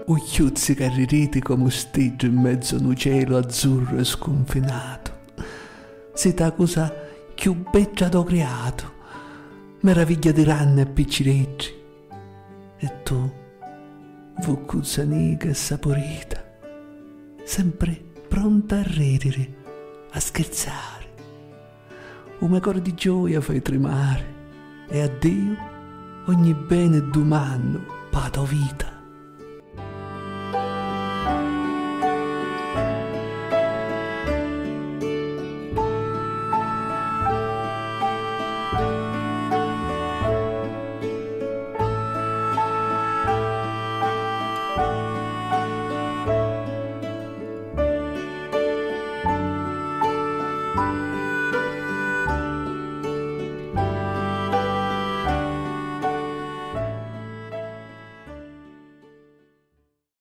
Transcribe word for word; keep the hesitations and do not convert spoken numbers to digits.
Ucchiuzzi carririti come stigio in mezzo a un cielo azzurro e sconfinato. Siete la cosa più bella do creato, meraviglia di ranne e piccirecci. E tu, vuccuzzanica e saporita, sempre pronta a ridere, a scherzare. Un coro di gioia fai tremare, e a Dio ogni bene d'umano pa tua vita.